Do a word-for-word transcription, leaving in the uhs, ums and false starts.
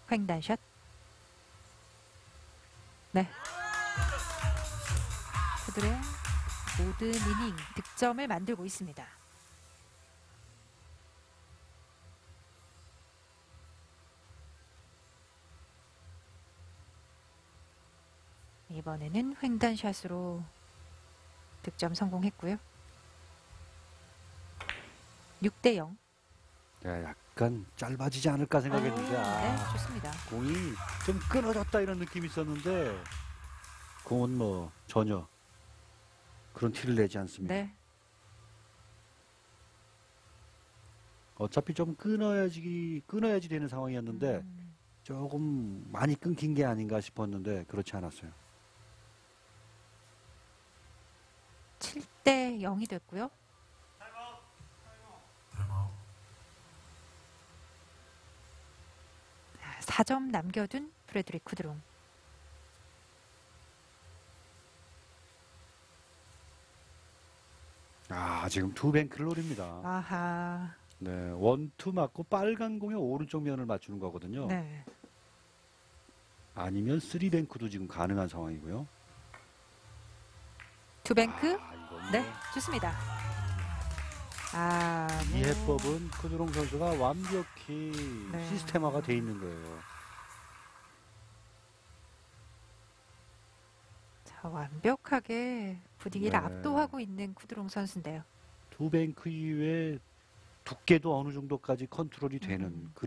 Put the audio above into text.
횡단샷. 네. 푸드롱 모든 이닝 득점을 만들고 있습니다. 이번에는 횡단샷으로 득점 성공했고요. 육 대 영. 네, 약간 짧아지지 않을까 생각했는데 오, 아, 네, 좋습니다. 공이 좀 끊어졌다 이런 느낌이 있었는데 공은 뭐 전혀 그런 티를 내지 않습니다. 네. 어차피 좀 끊어야지 끊어야지 되는 상황이었는데 음, 조금 많이 끊긴 게 아닌가 싶었는데 그렇지 않았어요. 칠 대 영이 됐고요. 사 점 남겨둔 프레드릭 푸드롱. 아, 지금 투뱅크를 노립니다. 아하. 네, 원투 맞고 빨간 공에 오른쪽 면을 맞추는 거거든요. 네. 아니면 쓰리뱅크도 지금 가능한 상황이고요. 투뱅크. 아, 이건 네, 뭐 좋습니다. 아, 이 뭐, 해법은 푸드롱 선수가 완벽히 네. 시스템화가 돼 있는 거예요. 자, 완벽하게 분위기를 네. 압도하고 있는 쿠드롱 선수인데요. 투뱅크 이후에 두께도 어느 정도까지 컨트롤이 되는 음. 그런